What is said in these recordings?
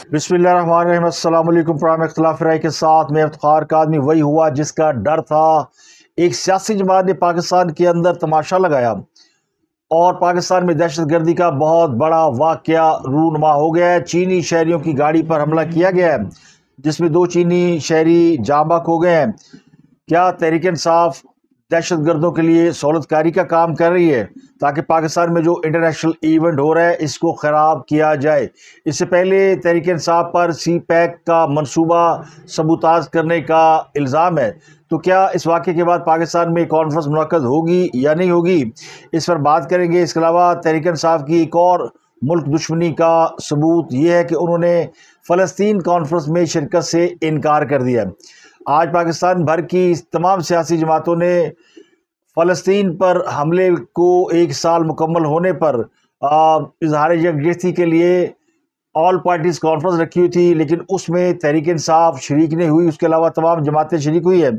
बिस्मिल्लाहिर्रहमानिर्रहीम। अस्सलाम वालेकुम। प्रोग्राम इख्तिलाफ राय के साथ मैं इफ्तिखार कादमी वही हुआ जिसका डर था। एक सियासी जमात ने पाकिस्तान के अंदर तमाशा लगाया और पाकिस्तान में दहशत गर्दी का बहुत बड़ा वाक़या रूनुमा हो गया है। चीनी शहरियों की गाड़ी पर हमला किया गया है जिसमें 2 चीनी शहरी जाँ बहक हो गए हैं। क्या तहरीक इंसाफ दहशत गर्दों के लिए सहूलतकारी का काम कर रही है ताकि पाकिस्तान में जो इंटरनेशनल इवेंट हो रहा है इसको ख़राब किया जाए? इससे पहले तहरीक इंसाफ पर सी पैक का मनसूबा सबूताज करने का इल्ज़ाम है, तो क्या इस वाक़े के बाद पाकिस्तान में कॉन्फ्रेंस मुनक्कद होगी या नहीं होगी, इस पर बात करेंगे। इसके अलावा तहरीक इंसाफ की एक और मुल्क दुश्मनी का सबूत ये है कि उन्होंने फ़लस्तीन कॉन्फ्रेंस में शिरकत से इनकार कर दिया। आज पाकिस्तान भर की तमाम सियासी जमातों ने फ़लस्तीन पर हमले को 1 साल मुकम्मल होने पर इजहार यकजहती के लिए ऑल पार्टीज़ कॉन्फ्रेंस रखी हुई थी, लेकिन उसमें तहरीक इंसाफ शरीक नहीं हुई। उसके अलावा तमाम जमातें शरीक हुई है।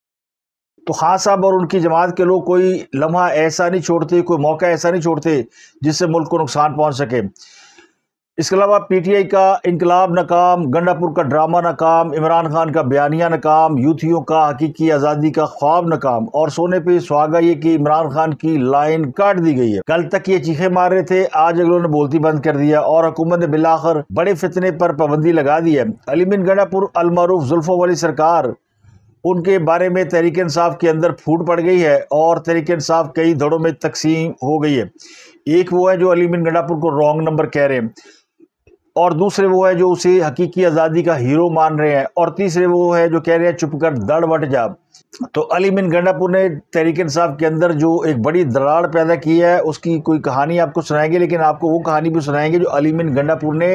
तो खान साहब और उनकी जमात के लोग कोई लम्हा ऐसा नहीं छोड़ते, कोई मौका ऐसा नहीं छोड़ते जिससे मुल्क को नुकसान पहुँच सके। इसके अलावा पीटीआई का इनकलाब नाकाम, गंडापुर का ड्रामा नाकाम, इमरान खान का बयानिया नाकाम, यूथियों का हकीकी आज़ादी का ख्वाब नाकाम और सोने पे सुहागा ये कि इमरान खान की लाइन काट दी गई है। कल तक ये चीखे मार रहे थे, आज अगलों ने बोलती बंद कर दिया और हुकूमत ने बिलाखिर बड़े फितने पर पाबंदी लगा दी है। अली बिन गंडापुर अलमारूफ जुल्फों वाली सरकार, उनके बारे में तहरीक इंसाफ के अंदर फूट पड़ गई है और तहरीक इंसाफ कई धड़ों में तकसीम हो गई है। एक वो है जो अली बिन गंडापुर को रॉन्ग नंबर कह रहे हैं, और दूसरे वो है जो उसे हकीकी आज़ादी का हीरो मान रहे हैं, और तीसरे वो है जो कह रहे हैं चुप कर दड़ बट जा। तो अली बिन गंडापुर ने तहरीक इंसाफ के अंदर जो एक बड़ी दरार पैदा की है उसकी कोई कहानी आपको सुनाएंगे, लेकिन आपको वो कहानी भी सुनाएंगे जो अली बिन गंडापुर ने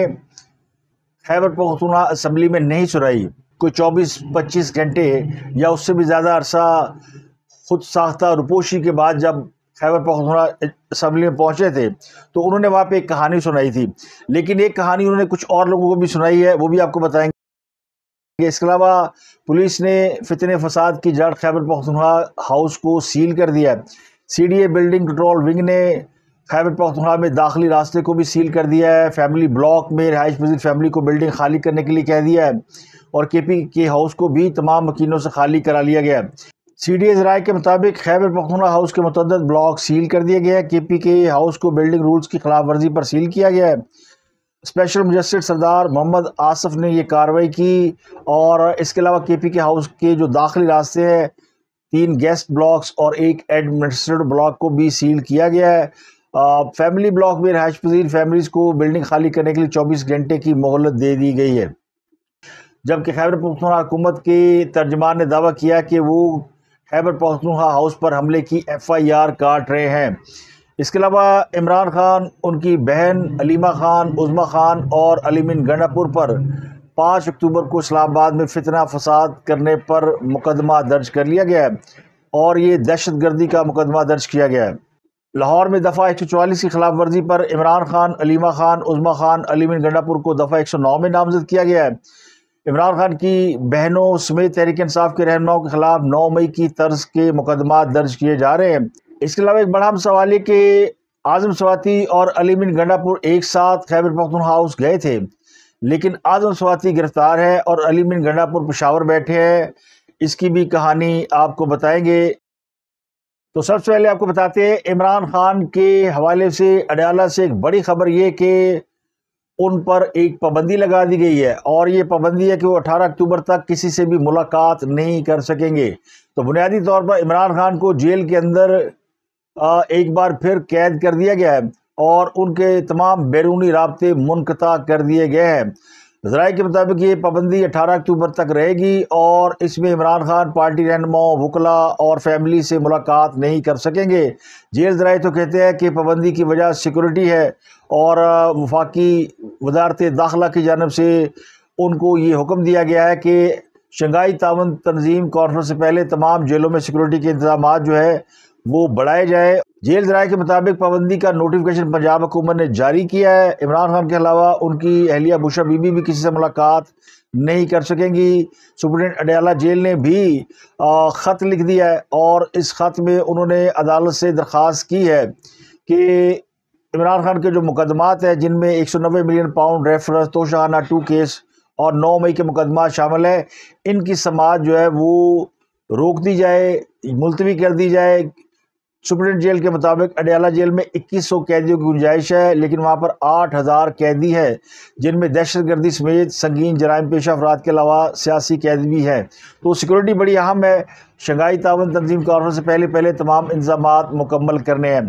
खैबर पख्तूनख्वा असम्बली में नहीं सुनाई। कोई 24-25 घंटे या उससे भी ज़्यादा अरसा खुद साख्ता रुपोशी के बाद जब खैबर पख्तूनख्वा असम्बली में पहुंचे थे तो उन्होंने वहाँ पे एक कहानी सुनाई थी, लेकिन एक कहानी उन्होंने कुछ और लोगों को भी सुनाई है, वो भी आपको बताएंगे। इसके अलावा पुलिस ने फितने फसाद की जड़ खैबर पख्तूनख्वा हाउस को सील कर दिया है। सीडीए बिल्डिंग कंट्रोल विंग ने खैबर पख्तूनख्वा में दाखिली रास्ते को भी सील कर दिया है। फैमिली ब्लॉक में रिहाइश पजीर फैमिली को बिल्डिंग खाली करने के लिए कह दिया है और केपी के हाउस को भी तमाम मकीनों से खाली करा लिया गया है। सीडीए राय के मुताबिक खैबर पख्तूनख्वा हाउस के मुतअद्दिद ब्लॉक सील कर दिया गया है। केपी के हाउस को बिल्डिंग रूल्स की खिलाफ वर्जी पर सील किया गया है। स्पेशल मजिस्ट्रेट सरदार मोहम्मद आसफ ने यह कार्रवाई की और इसके अलावा केपी के हाउस के जो दाखिली रास्ते हैं, 3 गेस्ट ब्लॉक्स और 1 एडमिनिस्ट्रेटिव ब्लॉक को भी सील किया गया है। फैमिली ब्लॉक में रिहाइश पजीर फैमिलीज़ को बिल्डिंग खाली करने के लिए 24 घंटे की मोहलत दे दी गई है, जबकि खैबर पख्तूनख्वा हुकूमत के तर्जमान ने दावा किया कि वो खैबर पख्तूनख्वा हाउस पर हमले की FIR काट रहे हैं। इसके अलावा इमरान खान, उनकी बहन अलीमा खान, उज़्मा खान और अली बिन गंडापुर पर 5 अक्टूबर को इस्लामाबाद में फितना फसाद करने पर मुकदमा दर्ज कर लिया गया है और ये दहशत गर्दी का मुकदमा दर्ज किया गया है। लाहौर में दफ़ा 144 की खिलाफ वर्जी पर इमरान खान, अलीमा खान, उज़्मा खान, अली बिन गंडापुर को दफ़ा 109 में नामजद किया गया है। इमरान खान की बहनों समेत तहरीक इंसाफ के रहनुमाओं के खिलाफ 9 मई की तर्ज के मुकदमा दर्ज किए जा रहे हैं। इसके अलावा एक बड़ा सवाल है कि आज़म स्वाति और अली बिन गंडापुर एक साथ खैबर पख्तूनख्वा हाउस गए थे, लेकिन आज़म स्वाति गिरफ्तार है और अली बिन गंडापुर पेशावर बैठे हैं। इसकी भी कहानी आपको बताएंगे। तो सबसे पहले आपको बताते हैं, इमरान खान के हवाले से अडयाला से एक बड़ी खबर ये कि उन पर एक पाबंदी लगा दी गई है और ये पाबंदी है कि वो 18 अक्टूबर तक किसी से भी मुलाकात नहीं कर सकेंगे। तो बुनियादी तौर पर इमरान खान को जेल के अंदर एक बार फिर कैद कर दिया गया है और उनके तमाम बैरूनी राब्ते मुनक़ता कर दिए गए हैं। ज़राए के मुताबिक ये पाबंदी 18 अक्टूबर तक रहेगी और इसमें इमरान खान पार्टी रहनुमाओं, वकला और फैमिली से मुलाकात नहीं कर सकेंगे। जेल ज़राए तो कहते हैं कि पाबंदी की वजह सिक्योरिटी है और वफाकी वजारत दाखिला की जानब से उनको ये हुक्म दिया गया है कि शंघाई ताउन तंजीम कॉन्फ्रेंस से पहले तमाम जेलों में सिक्योरिटी के इंतजाम जो है वो बढ़ाए जाए। जेल ज़राए के मुताबिक पाबंदी का नोटिफिकेशन पंजाब हुकूमत ने जारी किया है। इमरान खान के अलावा उनकी अहलिया बुशा बीबी भी किसी से मुलाकात नहीं कर सकेंगी। सुप्रीडेंट अडयाला जेल ने भी ख़त लिख दिया है और इस ख़त में उन्होंने अदालत से दरख्वास्त की है कि عمران خان کے جو مقدمات ہیں جن میں 190 million pound reference Toshakhana 2 case اور 9 مئی کے مقدمات شامل ہیں، ان کی سماعت جو ہے وہ روک دی جائے، ملتوی کر دی جائے۔ سپرنٹینڈنٹ جیل کے مطابق اڈیالہ جیل میں 2100 قیدیوں کی گنجائش ہے، لیکن وہاں پر 8000 قیدی ہیں جن میں دہشت گردی سمیت سنگین جرائم پیشہ افراد کے علاوہ سیاسی قید بھی ہیں۔ تو سیکورٹی بڑی اہم ہے۔ شنگھائی تعاون تنظیم کانفرنس سے پہلے تمام انتظامات مکمل کرنے ہیں۔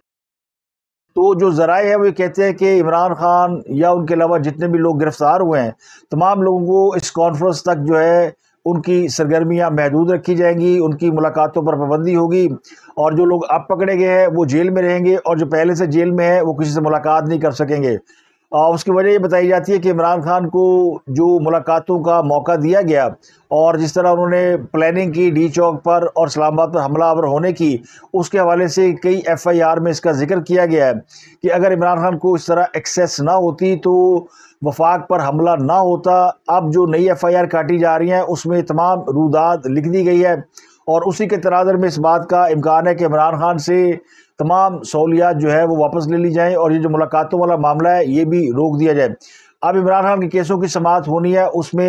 تو جو ذرائع ہیں وہ یہ کہتے ہیں کہ عمران خان یا ان کے علاوہ جتنے بھی لوگ گرفتار ہوئے ہیں، تمام لوگوں کو اس کانفرنس تک جو ہے ان کی سرگرمیاں محدود رکھی جائیں گی، ان کی ملاقاتوں پر پابندی ہوگی، اور جو لوگ اب پکڑے گئے ہیں وہ جیل میں رہیں گے، اور جو پہلے سے جیل میں ہیں وہ کسی سے ملاقات نہیں کر سکیں گے۔ اس کی وجہ یہ بتائی جاتی ہے کہ عمران خان کو جو ملاقاتوں کا موقع دیا گیا اور جس طرح انہوں نے پلاننگ کی ڈی چوک پر اور اسلام آباد پر حملہ آور ہونے کی، اس کے حوالے سے کئی ایف آئی آر میں اس کا ذکر کیا گیا ہے کہ اگر عمران خان کو اس طرح ایکسیس نہ ہوتی تو وفاق پر حملہ نہ ہوتا۔ اب جو نئی ایف آئی آر کاٹی جا رہی ہیں اس میں تمام رودات لکھ دی گئی ہے، اور اسی کے تناظر میں اس بات کا امکان ہے کہ عمران خان سے تمام سہولیات جو ہے وہ واپس لے لی جائیں، اور یہ جو ملاقاتوں والا معاملہ ہے یہ بھی روک دیا جائے۔ اب عمران خان کے کیسوں کی سماعت ہونی ہے، اس میں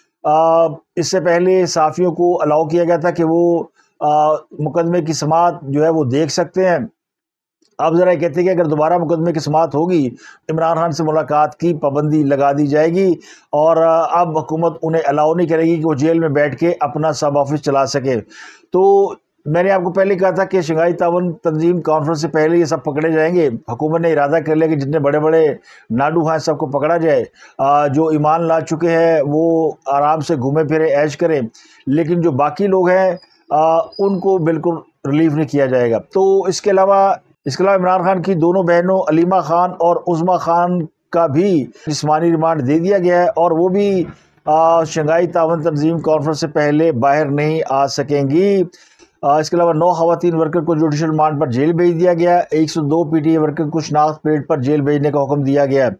اس سے پہلے صحافیوں کو الاؤ کیا گیا تھا کہ وہ مقدمے کی سماعت جو ہے وہ دیکھ سکتے ہیں۔ اب ذرا یہ کہتے ہیں کہ اگر دوبارہ مقدمے کی سماعت ہوگی، عمران خان سے ملاقات کی پابندی لگا دی جائے گی، اور اب حکومت انہیں الاؤ نہیں کرے گی کہ وہ جیل میں بیٹھ کے اپنا سب آفس چلا سکے۔ تو میں نے آپ کو پہلے کہا تھا کہ شنگھائی تعاون تنظیم کانفرنس سے پہلے یہ سب پکڑے جائیں گے۔ حکومت نے ارادہ کر لیا کہ جتنے بڑے بڑے ناڈو ہیں سب کو پکڑا جائے، جو ایمان لا چکے ہیں وہ آرام سے گھومے پھرے عیش کریں، لیکن جو باقی لوگ ہیں ان کو بالکل ریلیف نہیں کیا جائے گا۔ تو اس کے علاوہ عمران خان کی دونوں بہنوں علیمہ خان اور عظمیٰ خان کا بھی جسمانی ریمانڈ دے دیا گیا ہے، اور وہ بھی شنگھائی تعاون تنظیم کانفرنس سے پہلے باہر نہیں آ سکیں گی۔ اس کے علاوہ 9 خواتین ورکر کو جوڈیشل ریمانڈ پر جیل بھیج دیا گیا ہے۔ 102 پی ٹی اے ورکر کو شناخت پیٹ پر جیل بھیجنے کا حکم دیا گیا ہے۔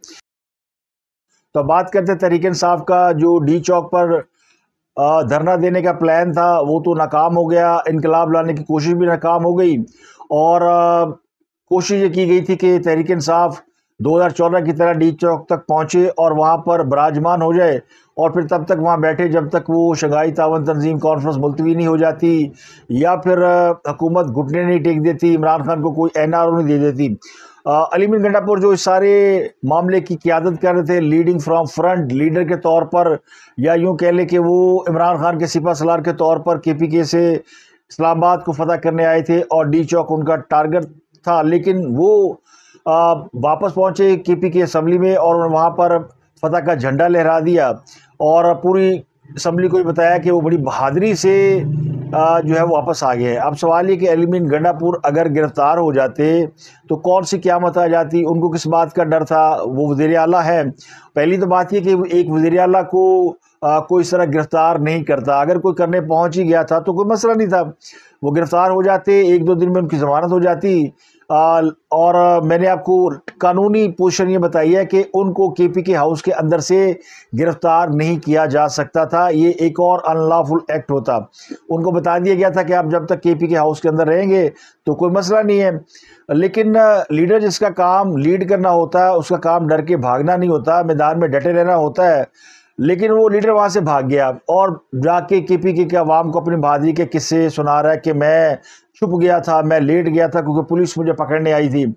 تو بات کرتے ہیں تحریک انصاف کا، جو ڈی چوک پر دھرنا دینے کا پلان تھا وہ تو ناکام ہو گیا، انقلاب لانے کی کوشش بھی ناکام ہو گئی، اور کوشش یہ کی گئی تھی کہ تحریک انصاف 2014 کی طرح ڈی چوک تک پہنچے اور وہاں پر براجمان ہو جائے، اور پھر تب تک وہاں بیٹھے جب تک وہ شنگھائی تعاون تنظیم کانفرنس ملتوی نہیں ہو جاتی، یا پھر حکومت گھٹنے نہیں ٹیک دیتی، عمران خان کو کوئی این آر او نہیں دے دیتی۔ علی مین گنڈا پور جو اس سارے معاملے کی قیادت کر رہے تھے، لیڈنگ فرام فرنٹ، لیڈر کے طور پر، یا یوں کہہ لیں کہ وہ عمران خان کے سپہ سالار کے طور پر کے پی کے سے اسلام آباد کو فتح کرنے آئے تھے، اور ڈی چوک ان کا ٹارگٹ تھا، لیکن وہ واپس پہنچے کے پی کے اسمبلی میں اور وہاں پر فتح کا جھنڈا لہرا دیا، اور پوری اسمبلی کو یہ بتایا کہ وہ بڑی بہادری سے جو ہے وہ واپس آ گئے۔ اب سوال یہ کہ علی مین گنڈا پور اگر گرفتار ہو جاتے تو کون سی قیامت آ جاتی؟ ان کو کس بات کا ڈر تھا؟ وہ وزیر اعلیٰ ہے۔ پہلی تو بات یہ کہ ایک وزیر اعلیٰ کو کوئی اس طرح گرفتار نہیں کرتا، اگر کوئی کرنے پہنچ ہی گیا تھا تو کوئی مسئلہ نہیں تھا، وہ گرفتار ہو جاتے، 1-2 دن میں ان کی ضمانت ہو جاتی۔ اور میں نے آپ کو قانونی پوزیشن یہ بتائی ہے کہ ان کو کے پی کے ہاؤس کے اندر سے گرفتار نہیں کیا جا سکتا تھا، یہ ایک اور انلافل ایکٹ ہوتا۔ ان کو بتا دیا گیا تھا کہ آپ جب تک کے پی کے ہاؤس کے اندر رہیں گے تو کوئی مسئلہ نہیں ہے، لیکن لیڈر جس کا کام لیڈ کرنا ہوتا ہے، اس کا کام ڈر کے بھاگنا نہیں ہوتا، میدان میں ڈٹے رہنا ہوتا ہے۔ لیکن وہ لیڈر وہاں سے بھاگ گیا اور جا کے کے پی کے عوام کو اپنی بہادری کے قصے سنا رہا ہے کہ میں چھپ گیا تھا، میں لیٹ گیا تھا کیونکہ پولیس مجھے پکڑنے آئی تھی۔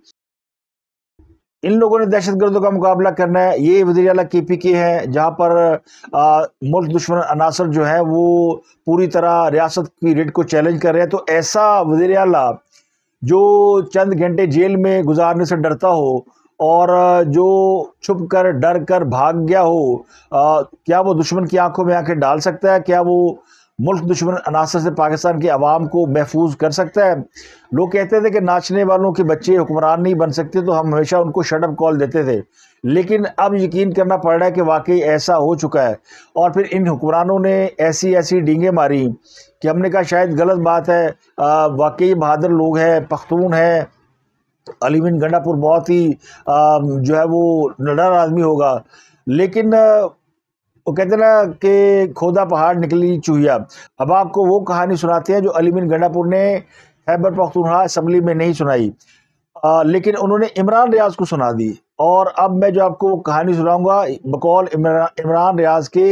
ان لوگوں نے دہشت گردوں کا مقابلہ کرنا ہے، یہ وزیر اعلیٰ کے پی کے ہیں جہاں پر ملک دشمن عناصر جو ہیں وہ پوری طرح ریاست کی ریڈ کو چیلنج کر رہے ہیں۔ تو ایسا وزیر اعلیٰ جو چند گھنٹے جیل میں گزارنے سے ڈرتا ہو اور جو چھپ کر ڈر کر بھاگ گیا ہو، کیا وہ دشمن کی آنکھوں میں آنکھیں ڈال سکتا ہے؟ کیا وہ ملک دشمن عناصر سے پاکستان کے عوام کو محفوظ کر سکتا ہے؟ لوگ کہتے تھے کہ ناچنے والوں کے بچے حکمران نہیں بن سکتے، تو ہم ہمیشہ ان کو شٹ اپ کال دیتے تھے، لیکن اب یقین کرنا پڑ رہا ہے کہ واقعی ایسا ہو چکا ہے۔ اور پھر ان حکمرانوں نے ایسی ڈینگیں ماری کہ ہم نے کہا شاید غلط بات ہے، واقعی بہادر لوگ ہیں، پختون ہیں، علی مین گنڈا پور بہت ہی جو ہے وہ نڈر آدمی ہوگا، لیکن وہ کہتے ہیں نا کہ کھودا پہاڑ نکلی چوہیا۔ اب آپ کو وہ کہانی سناتے ہیں جو علی مین گنڈا پور نے خیبر پختونخوا اسمبلی میں نہیں سنائی۔ لیکن انہوں نے عمران ریاض کو سنا دی. اور اب میں جو آپ کو کہانی سناؤں گا بقول عمران ریاض کے،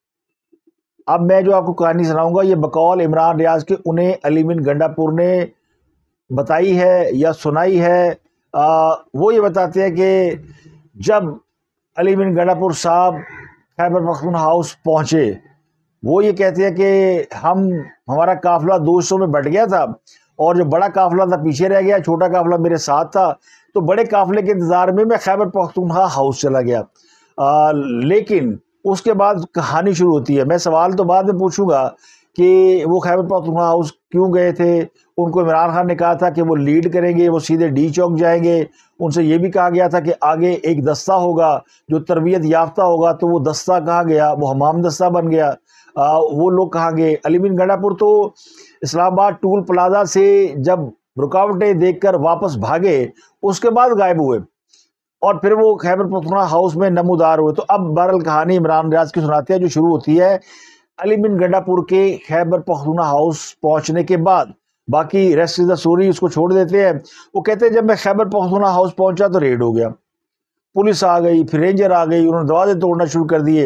یہ بقول عمران ریاض کے انہیں علی مین گنڈا پور نے بتائی ہے یا سنائی ہے. وہ یہ بتاتے ہیں کہ جب علی مین گنڈا پور صاحب خیبر پختونخوا ہاؤس پہنچے، وہ یہ کہتے ہیں کہ ہمارا قافلہ 200 میں بٹ گیا تھا اور جو بڑا قافلہ تھا پیچھے رہ گیا، چھوٹا قافلہ میرے ساتھ تھا. تو بڑے قافلے کے انتظار میں خیبر پختونخوا ہاؤس چلا گیا. لیکن اس کے بعد کہانی شروع ہوتی ہے. میں سوال تو بعد میں پوچھوں گا کہ وہ خیبر پختونخوا ہاؤس کیوں گئے تھے. ان کو عمران خان نے کہا تھا کہ وہ لیڈ کریں گے، وہ سیدھے ڈی چوک جائیں گے. ان سے یہ بھی کہا گیا تھا کہ آگے ایک دستہ ہوگا جو تربیت یافتہ ہوگا. تو وہ دستہ کہاں گیا؟ وہ حمام دستہ بن گیا. وہ لوگ کہاں گئے؟ علی مین گنڈا پور تو اسلام آباد ٹول پلازا سے جب رکاوٹیں دیکھ کر واپس بھاگے اس کے بعد غائب ہوئے اور پھر وہ خیبر پختونخوا ہاؤس میں نمودار ہوئے. تو اب بہرحال کہانی عمران ریاض کی سناتے ہیں جو شروع ہوتی ہے علی مین گنڈا پور کے خیبر پختونخوا ہاؤس پہنچنے کے بعد. باقی ریسٹ از دا اسٹوری، اس کو چھوڑ دیتے ہیں. وہ کہتے ہیں جب میں خیبر پختونخوا ہاؤس پہنچا تو ریڈ ہو گیا، پولیس آ گئی، پھر رینجر آ گئی، انہوں نے دروازے توڑنا شروع کر دیے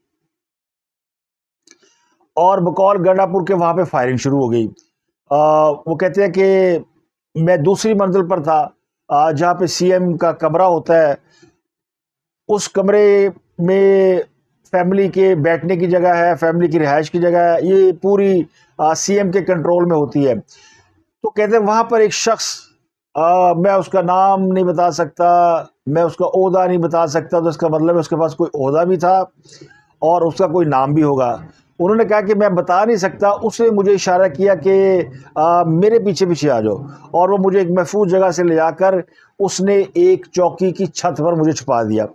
اور بقول گنڈا پور کے وہاں پہ فائرنگ شروع ہو گئی. وہ کہتے ہیں کہ میں دوسری منزل پر تھا جہاں پہ سی ایم کا کمرہ ہوتا ہے. اس کمرے میں فیملی کے بیٹھنے کی جگہ ہے، فیملی کی رہائش کی جگہ ہے، یہ پوری سی ایم کے کنٹرول میں ہوتی ہے. تو کہتے ہیں وہاں پر ایک شخص، میں اس کا نام نہیں بتا سکتا، میں اس کا عہدہ نہیں بتا سکتا، تو اس کا مطلب ہے اس کے پاس کوئی عہدہ بھی تھا اور اس کا کوئی نام بھی ہوگا. انہوں نے کہا کہ میں بتا نہیں سکتا. اس نے مجھے اشارہ کیا کہ میرے پیچھے پیچھے آ جاؤ، اور وہ مجھے ایک محفوظ جگہ سے لے جا کر اس نے ایک چوکی کی چھت پر مجھے چھپا دیا.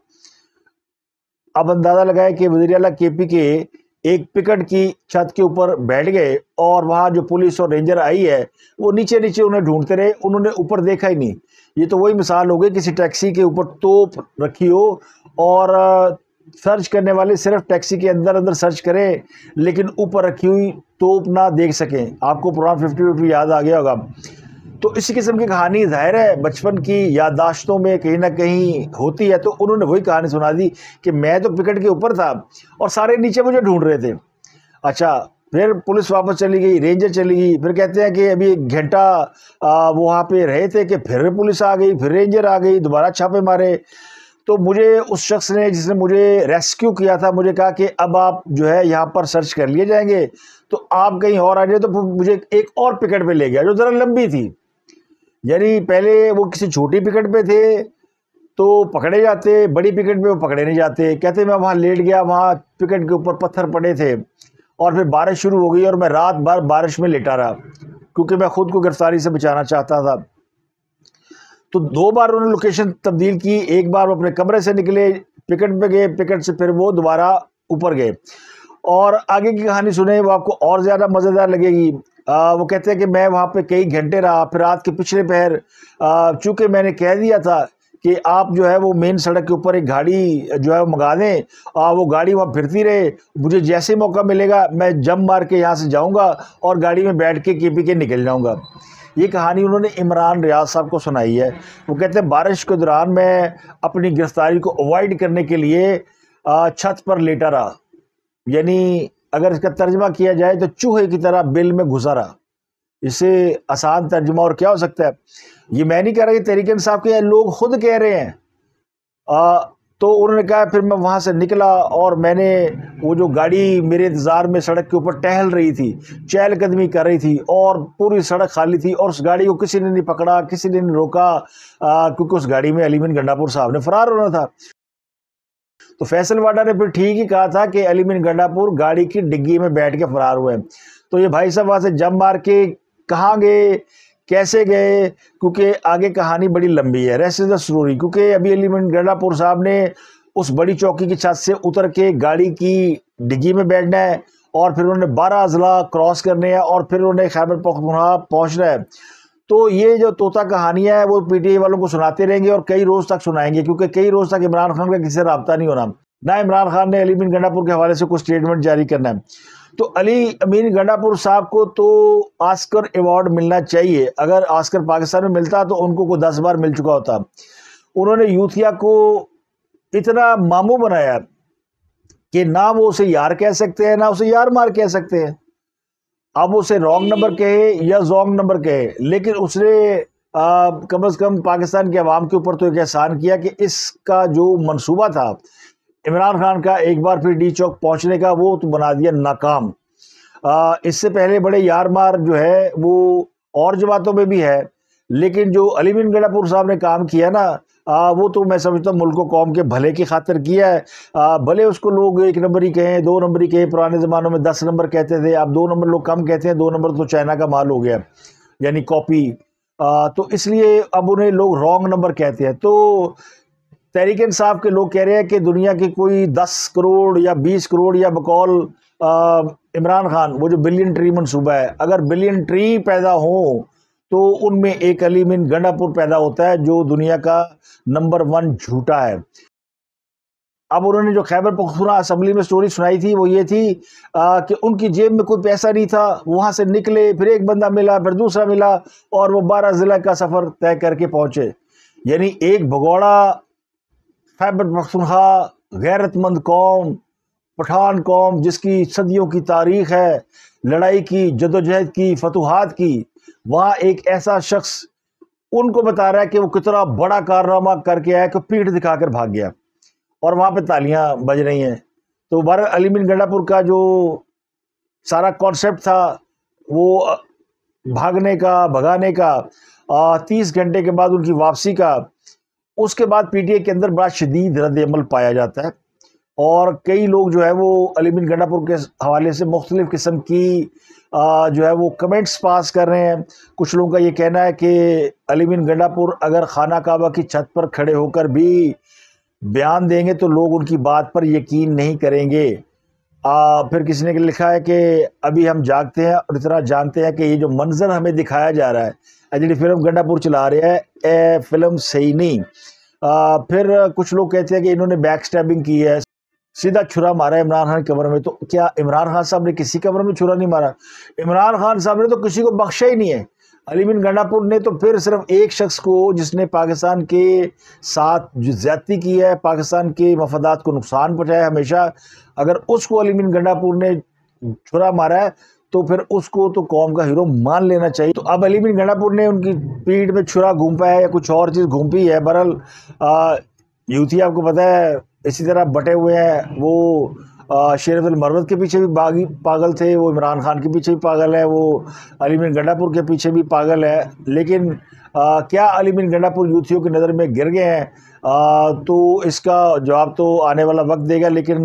اب اندازہ لگائے کہ وزیر اعلیٰ کے پی کے ایک پکٹ کی چھت کے اوپر بیٹھ گئے اور وہاں جو پولیس اور رینجر آئی ہے وہ نیچے نیچے انہیں ڈھونڈتے رہے، انہوں نے اوپر دیکھا ہی نہیں. یہ تو وہی مثال ہو گئی کسی ٹیکسی کے اوپر توپ رکھی ہو اور سرچ کرنے والے صرف ٹیکسی کے اندر سرچ کریں لیکن اوپر رکھی ہوئی توپ نہ دیکھ سکیں. آپ کو پرانا 50 یاد آ گیا ہوگا. تو اسی قسم کی کہانی ظاہر ہے بچپن کی یادداشتوں میں کہیں نہ کہیں ہوتی ہے. تو انہوں نے وہی کہانی سنا دی کہ میں تو پکٹ کے اوپر تھا اور سارے نیچے مجھے ڈھونڈ رہے تھے. اچھا، پھر پولیس واپس چلی گئی، رینجر چلی گئی. پھر کہتے ہیں کہ ابھی 1 گھنٹہ وہ وہاں پہ رہے تھے کہ پھر پولیس آ گئی، پھر رینجر آ گئی، دوبارہ چھاپے مارے. تو مجھے اس شخص نے جس نے مجھے ریسکیو کیا تھا مجھے کہا کہ اب آپ جو ہے یہاں پر سرچ کر لیے جائیں گے، تو آپ کہیں اور آ جائے. تو مجھے ایک اور پکٹ پہ لے گیا جو ذرا لمبی تھی. یعنی پہلے وہ کسی چھوٹی پکٹ پہ تھے تو پکڑے جاتے، بڑی پکٹ پہ وہ پکڑے نہیں جاتے. کہتے میں وہاں لیٹ گیا، وہاں پکٹ کے اوپر پتھر پڑے تھے اور پھر بارش شروع ہو گئی اور میں رات بھر بارش میں لیٹا رہا کیونکہ میں خود کو گرفتاری سے بچانا چاہتا تھا. تو 2 بار انہوں نے لوکیشن تبدیل کی. ایک بار وہ اپنے کمرے سے نکلے، پکٹ پہ گئے، پکٹ سے پھر وہ دوبارہ اوپر گئے. اور آگے کی کہانی سنیں، وہ آپ کو اور زیادہ مزیدار لگے گی. وہ کہتے ہیں کہ میں وہاں پہ کئی گھنٹے رہا. پھر رات کے پچھلے پہر چونکہ میں نے کہہ دیا تھا کہ آپ جو ہے وہ مین سڑک کے اوپر ایک گاڑی جو ہے وہ منگا دیں، وہ گاڑی وہاں پھرتی رہے، مجھے جیسے موقع ملے گا میں جم مار کے یہاں سے جاؤں گا اور گاڑی میں بیٹھ کے پی کے نکل جاؤں گا. یہ کہانی انہوں نے عمران ریاض صاحب کو سنائی ہے. وہ کہتے ہیں بارش کے دوران میں اپنی گرفتاری کو اوائڈ کرنے کے لیے چھت پر لیٹا رہا. یعنی اگر اس کا ترجمہ کیا جائے تو چوہے کی طرح بل میں گھسا رہا. اس سے آسان ترجمہ اور کیا ہو سکتا ہے؟ یہ میں نہیں کہہ رہا، یہ تحریک انصاف کے لوگ خود کہہ رہے ہیں. تو انہوں نے کہا پھر میں وہاں سے نکلا اور میں نے وہ جو گاڑی میرے انتظار میں سڑک کے اوپر ٹہل رہی تھی، چہل قدمی کر رہی تھی اور پوری سڑک خالی تھی اور اس گاڑی کو کسی نے نہیں پکڑا، کسی نے نہیں روکا کیونکہ اس گاڑی میں علی مین گنڈا پور صاحب نے فرار ہونا تھا. تو فیصل واڈا نے پھر ٹھیک ہی کہا تھا کہ علی مین گنڈا پور گاڑی کی ڈگی میں بیٹھ کے فرار ہوئے. تو یہ بھائی صاحب وہاں سے جم مار کے کہاں گئے، کیسے گئے، کیونکہ آگے کہانی بڑی لمبی ہے. Rest is the story. کیونکہ ابھی علی مین گنڈا پور صاحب نے اس بڑی چوکی کی چھت سے اتر کے گاڑی کی ڈگی میں بیٹھنا ہے اور پھر انہوں نے 12 اضلاع کراس کرنے ہیں اور پھر انہوں نے خیبر پختونخوا پہنچنا ہے. تو یہ جو طوطا کہانیاں ہیں وہ پی ٹی آئی والوں کو سناتے رہیں گے اور کئی روز تک سنائیں گے، کیونکہ کئی روز تک عمران خان کا کسی سے رابطہ نہیں ہونا، نہ عمران خان نے علی مین گنڈا پور کے حوالے سے کوئی اسٹیٹمنٹ جاری کرنا ہے. تو علی امین گنڈا پور صاحب کو تو آسکر ایوارڈ ملنا چاہیے. اگر آسکر پاکستان میں ملتا تو ان کو 10 بار مل چکا ہوتا. انہوں نے یوتھیا کو اتنا ماموں بنایا کہ نہ وہ اسے یار کہہ سکتے ہیں نہ اسے یار مار کہہ سکتے ہیں. اب اسے رانگ نمبر کہے یا زونگ نمبر کہے، لیکن اس نے کم از کم پاکستان کے عوام کے اوپر تو ایک احسان کیا کہ اس کا جو منصوبہ تھا عمران خان کا ایک بار پھر ڈی چوک پہنچنے کا، وہ تو بنا دیا ناکام. اس سے پہلے بڑے یار مار جو ہے وہ اور جماعتوں میں بھی ہے، لیکن جو علی امین گنڈا پور صاحب نے کام کیا نا، وہ تو میں سمجھتا ہوں ملک و قوم کے بھلے کی خاطر کیا ہے. بھلے اس کو لوگ 1 نمبر ہی کہیں، 2 نمبر ہی کہیں. پرانے زمانوں میں 10 نمبر کہتے تھے، اب 2 نمبر لوگ کم کہتے ہیں. 2 نمبر تو چائنا کا مال ہو گیا، یعنی کاپی. تو اس لیے اب انہیں لوگ رانگ نمبر کہتے ہیں. تو تحریک انصاف کے لوگ کہہ رہے ہیں کہ دنیا کی کوئی 10 کروڑ یا 20 کروڑ یا بقول عمران خان وہ جو بلین ٹری منصوبہ ہے، اگر بلین ٹری پیدا ہوں تو ان میں ایک علی امین گنڈا پور پیدا ہوتا ہے جو دنیا کا نمبر 1 جھوٹا ہے. اب انہوں نے جو خیبر پختونخوا اسمبلی میں سٹوری سنائی تھی وہ یہ تھی کہ ان کی جیب میں کوئی پیسہ نہیں تھا، وہاں سے نکلے، پھر ایک بندہ ملا، پھر دوسرا ملا، اور وہ 12 ضلع کا سفر طے کر کے پہنچے. یعنی ایک بھگوڑا خیبر پختونخوا غیرت مند قوم، پٹھان قوم جس کی صدیوں کی تاریخ ہے، لڑائی کی، جدوجہد کی، فتوحات کی، وہاں ایک ایسا شخص ان کو بتا رہا ہے کہ وہ کتنا بڑا کارنامہ کر کے آیا کہ پیٹھ دکھا کر بھاگ گیا، اور وہاں پہ تالیاں بج رہی ہیں. تو بہرحال علی امین گنڈا پور کا جو سارا کانسیپٹ تھا وہ بھاگنے کا، بھگانے کا، 30 گھنٹے کے بعد ان کی واپسی کا، اس کے بعد پی ٹی آئی کے اندر بڑا شدید رد عمل پایا جاتا ہے. اور کئی لوگ جو ہے وہ علی امین گنڈا پور کے حوالے سے مختلف قسم کی جو ہے وہ کمنٹس پاس کر رہے ہیں. کچھ لوگوں کا یہ کہنا ہے کہ علی امین گنڈا پور اگر خانہ کعبہ کی چھت پر کھڑے ہو کر بھی بیان دیں گے تو لوگ ان کی بات پر یقین نہیں کریں گے. پھر کسی نے لکھا ہے کہ ابھی ہم جاگتے ہیں اور اتنا جانتے ہیں کہ یہ جو منظر ہمیں دکھایا جا رہا ہے، جی فلم گنڈا پور چلا رہا ہے، فلم صحیح نہیں. پھر کچھ لوگ کہتے ہیں کہ انہوں نے بیک سٹیبنگ کی ہے، سیدھا چھرا مارا ہے عمران خان کی قبر میں. تو کیا عمران خان صاحب نے کسی قبر میں چھرا نہیں مارا؟ عمران خان صاحب نے تو کسی کو بخشا ہی نہیں ہے. علی امین گنڈا پور نے تو پھر صرف ایک شخص کو، جس نے پاکستان کے ساتھ جو زیادتی کی ہے، پاکستان کے مفادات کو نقصان پہنچایا ہمیشہ، اگر اس کو علی امین گنڈا پور نے چھرا مارا ہے تو پھر اس کو تو قوم کا ہیرو مان لینا چاہیے. تو اب علی امین گنڈا پور نے ان کی پیٹھ میں چھرا گھونپا ہے یا کچھ اور چیز گھونپی ہے. بہرحال یوتھی آپ کو پتہ ہے اسی طرح بٹے ہوئے ہیں. وہ شیر عبد المرود کے پیچھے بھی پاگل تھے، وہ عمران خان کے پیچھے بھی پاگل ہے، وہ علی امین گنڈا پور کے پیچھے بھی پاگل ہے. لیکن کیا علی امین گنڈا پور یوتھیوں کی نظر میں گر گئے ہیں؟ تو اس کا جواب تو آنے والا وقت دے گا. لیکن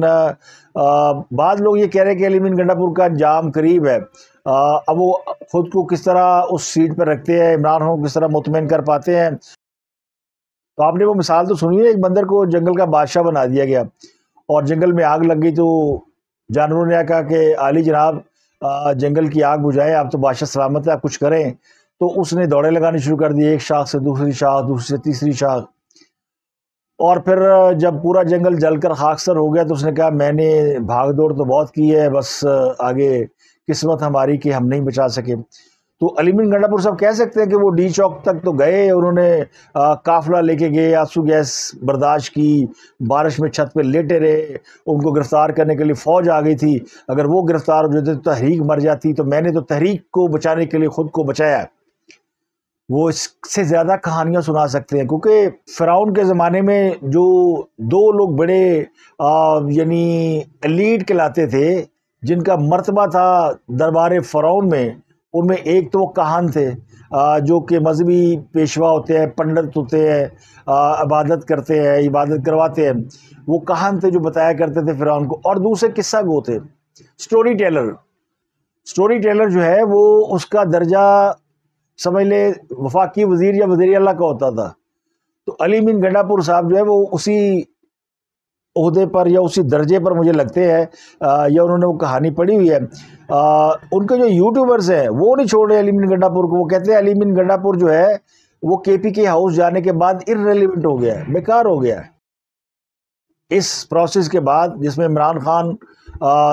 بعض لوگ یہ کہہ رہے ہیں کہ علی امین گنڈا پور کا انجام قریب ہے. اب وہ خود کو کس طرح اس سیٹ پر رکھتے ہیں، عمران خان کو کس طرح مطمئن کر پاتے ہیں. تو آپ نے وہ مثال تو سنی ہے، ایک بندر کو جنگل کا بادشاہ بنا دیا گیا اور جنگل میں آگ لگ گئی تو جانوروں نے کہا کہ عالی جناب جنگل کی آگ بجھائیں، آپ تو بادشاہ سلامت ہے، آپ کچھ کریں. تو اس نے دوڑے لگانی شروع کر دی، ایک شاخ سے دوسری شاخ، دوسری سے تیسری شاخ. اور پھر جب پورا جنگل جل کر خاکستر ہو گیا تو اس نے کہا میں نے بھاگ دوڑ تو بہت کی ہے، بس آگے قسمت ہماری کہ ہم نہیں بچا سکے. تو علی امین گنڈا پور صاحب کہہ سکتے ہیں کہ وہ ڈی چوک تک تو گئے، انہوں نے قافلہ لے کے گئے، آنسو گیس برداشت کی، بارش میں چھت پہ لیٹے رہے، ان کو گرفتار کرنے کے لیے فوج آ گئی تھی. اگر وہ گرفتار ہو جاتے تو تحریک مر جاتی. تو میں نے تو تحریک کو بچانے کے لیے خود کو بچایا. وہ اس سے زیادہ کہانیاں سنا سکتے ہیں، کیونکہ فرعون کے زمانے میں جو 2 لوگ بڑے یعنی ایلیٹ کہلاتے تھے، جن کا مرتبہ تھا دربار فرعون میں، ان میں ایک تو وہ کاہن تھے جو کہ مذہبی پیشوا ہوتے ہیں، پنڈت ہوتے ہیں، عبادت کرتے ہیں، عبادت کرواتے ہیں. وہ کاہن تھے جو بتایا کرتے تھے فرعون کو. اور دوسرے قصہ گو تھے، سٹوری ٹیلر. سٹوری ٹیلر جو ہے وہ اس کا درجہ سمجھ لے وفاقی وزیر یا وزیر اعلیٰ کا ہوتا تھا. تو علی امین گنڈا پور صاحب جو ہے وہ اسی عہدے پر یا اسی درجے پر مجھے لگتے ہیں، یا انہوں نے وہ کہانی پڑھی ہوئی ہے. ان کے جو یوٹیوبرز ہیں وہ نہیں چھوڑ رہے علی امین گنڈا پور کو. وہ کہتے ہیں علی امین گنڈا پور جو ہے وہ کے پی کے ہاؤس جانے کے بعد ارریلیونٹ ہو گیا ہے، بیکار ہو گیا ہے. اس پروسیس کے بعد جس میں عمران خان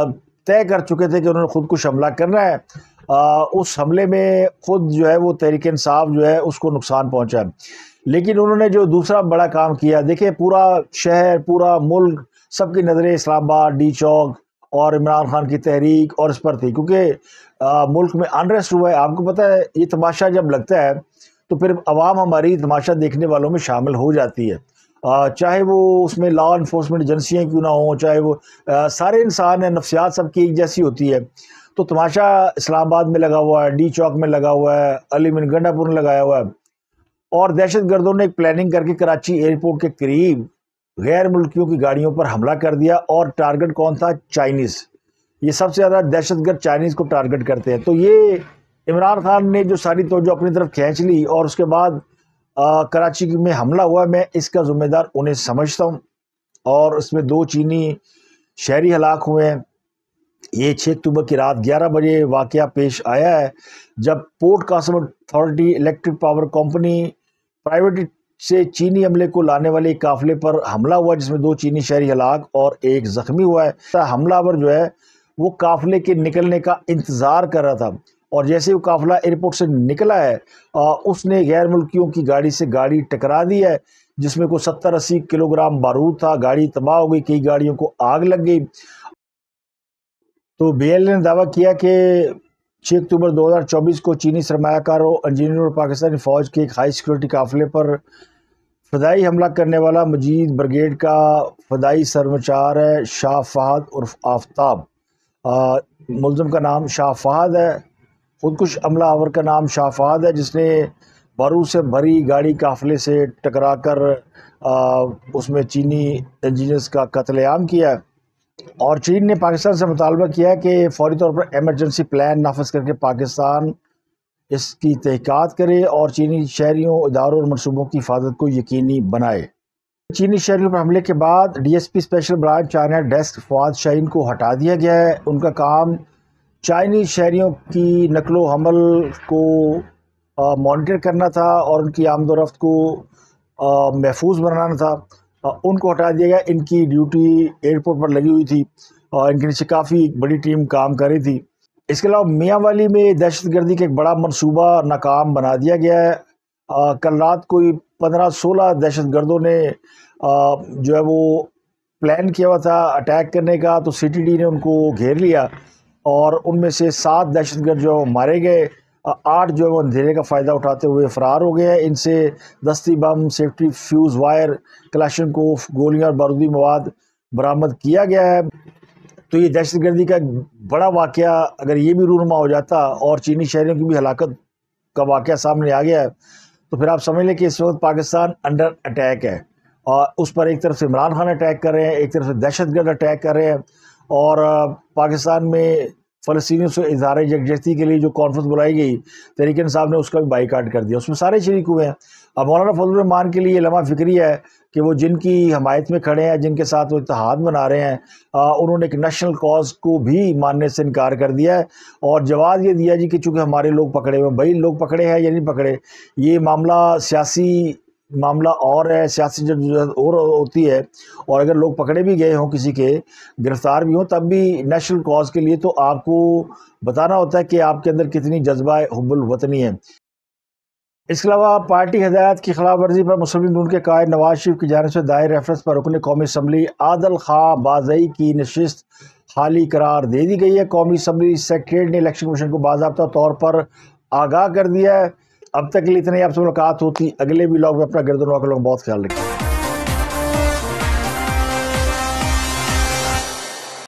طے کر چکے تھے کہ انہوں نے خود کش حملہ کرنا ہے. اس حملے میں خود جو ہے وہ تحریک انصاف جو ہے اس کو نقصان پہنچا ہے. لیکن انہوں نے جو دوسرا بڑا کام کیا، دیکھیں پورا شہر، پورا ملک، سب کی نظریں اسلام آباد، ڈی چوک اور عمران خان کی تحریک اور اس پر تھی، کیونکہ ملک میں انریسٹ ہوا ہے. آپ کو پتہ ہے یہ تماشا جب لگتا ہے تو پھر عوام ہماری تماشا دیکھنے والوں میں شامل ہو جاتی ہے، چاہے وہ اس میں لا انفورسمنٹ ایجنسیاں کیوں نہ ہوں، چاہے وہ سارے انسان ہیں، نفسیات سب کی ایک جیسی ہوتی ہے. تو تماشا اسلام آباد میں لگا ہوا ہے، ڈی چوک میں لگا ہوا ہے، علی من گنڈا پور میں لگایا ہوا ہے. اور دہشت گردوں نے ایک پلاننگ کر کے کراچی ایئرپورٹ کے قریب غیر ملکیوں کی گاڑیوں پر حملہ کر دیا. اور ٹارگٹ کون تھا؟ چائنیز. یہ سب سے زیادہ دہشت گرد چائنیز کو ٹارگٹ کرتے ہیں. تو یہ عمران خان نے جو ساری توجہ اپنی طرف کھینچ لی اور اس کے بعد کراچی میں حملہ ہوا، میں اس کا ذمہ دار انہیں سمجھتا ہوں. اور اس میں 2 چینی شہری ہلاک ہوئے ہیں. یہ 6 اکتوبر کی رات 11 بجے واقعہ پیش آیا ہے، جب port Qasim authority electric power company private سے چینی عملے کو لانے والے ایک قافلے پر حملہ ہوا، جس میں 2 چینی شہری ہلاک اور 1 زخمی ہوا ہے. حملہ آور جو ہے وہ قافلے کے نکلنے کا انتظار کر رہا تھا، اور جیسے وہ قافلہ ایئرپورٹ سے نکلا ہے اس نے غیر ملکیوں کی گاڑی سے گاڑی ٹکرا دی ہے، جس میں کوئی 70-80 کلو گرام بارود تھا. گاڑی تباہ ہو گئی، کئی گاڑیوں کو آگ لگ گئی. تو بی ایل نے دعویٰ کیا کہ 6 اکتوبر 2024 کو چینی سرمایہ کاروں، انجینئروں اور پاکستانی فوج کے ایک ہائی سیکورٹی قافلے پر فضائی حملہ کرنے والا مجید بریگیڈ کا فضائی سرمچار ہے شاہ فہد عرف آفتاب. ملزم کا نام شاہ فہد ہے، خودکش عملہ آور کا نام شاہ فہد ہے، جس نے بارود سے بھری گاڑی قافلے سے ٹکرا کر اس میں چینی انجینئرز کا قتل عام کیا ہے. اور چین نے پاکستان سے مطالبہ کیا ہے کہ فوری طور پر ایمرجنسی پلان نافذ کر کے پاکستان اس کی تحقیقات کرے اور چینی شہریوں، اداروں اور منصوبوں کی حفاظت کو یقینی بنائے. چینی شہریوں پر حملے کے بعد D S P special branch China desk Fawad Shaheen کو ہٹا دیا گیا ہے. ان کا کام چائنی شہریوں کی نقل و حمل کو مانیٹر کرنا تھا اور ان کی آمد و رفت کو محفوظ بنانا تھا. ان کو ہٹا دیا گیا. ان کی ڈیوٹی ایئرپورٹ پر لگی ہوئی تھی اور ان کے نیچے کافی بڑی ٹیم کام کر رہی تھی. اس کے علاوہ میاں والی میں دہشت گردی کا ایک بڑا منصوبہ ناکام بنا دیا گیا ہے. کل رات کوئی 15-16 دہشت گردوں نے جو ہے وہ پلان کیا ہوا تھا اٹیک کرنے کا، تو سی ٹی ڈی نے ان کو گھیر لیا اور ان میں سے 7 دہشت گرد جو مارے گئے. 8 جو ہے وہ اندھیرے کا فائدہ اٹھاتے ہوئے فرار ہو گئے ہیں. ان سے دستی بم، سیفٹی فیوز وائر، کلاشنکوف، گولیاں اور بارودی مواد برآمد کیا گیا ہے. تو یہ دہشت گردی کا بڑا واقعہ اگر یہ بھی رونما ہو جاتا اور چینی شہریوں کی بھی ہلاکت کا واقعہ سامنے آ گیا ہے تو پھر آپ سمجھ لیں کہ اس وقت پاکستان انڈر اٹیک ہے. اور اس پر ایک طرف سے عمران خان اٹیک کر رہے ہیں، ایک طرف سے دہشت گرد اٹیک کر رہے ہیں، اور پاکستان میں فلسطینیوں سے اظہار یکجہتی کے لیے جو کانفرنس بلائی گئی تحریک انصاف نے اس کا بھی بائیکاٹ کر دیا. اس میں سارے شریک ہوئے ہیں. اب مولانا فضل الرحمان کے لیے یہ لمحہ فکری ہے کہ وہ جن کی حمایت میں کھڑے ہیں، جن کے ساتھ وہ اتحاد بنا رہے ہیں، انہوں نے ایک نیشنل کاز کو بھی ماننے سے انکار کر دیا ہے اور جواز یہ دیا جی کہ چونکہ ہمارے لوگ پکڑے ہوئے. بھائی لوگ پکڑے ہیں یا نہیں پکڑے، یہ معاملہ سیاسی معاملہ اور ہے، سیاسی جدوجہد اور ہوتی ہے. اور اگر لوگ پکڑے بھی گئے ہوں، کسی کے گرفتار بھی ہوں، تب بھی نیشنل کاز کے لیے تو آپ کو بتانا ہوتا ہے کہ آپ کے اندر کتنی جذبہ حب الوطنی ہے. اس کے علاوہ پارٹی ہدایات کی خلاف ورزی پر مسلم لیگ کے قائد نواز شریف کی جانب سے دائر ریفرنس پر رکن قومی اسمبلی عادل خان بازئی کی نشست خالی قرار دے دی گئی ہے. قومی اسمبلی سیکریٹریٹ نے الیکشن کمیشن کو باضابطہ طور پر آگاہ کر دیا ہے. اب تک کے لیے اتنا ہی. آپ سے ملاقات ہوتی اگلے ولاگ میں. اپنا گرد و نواح کا لوگ بہت خیال رکھیں.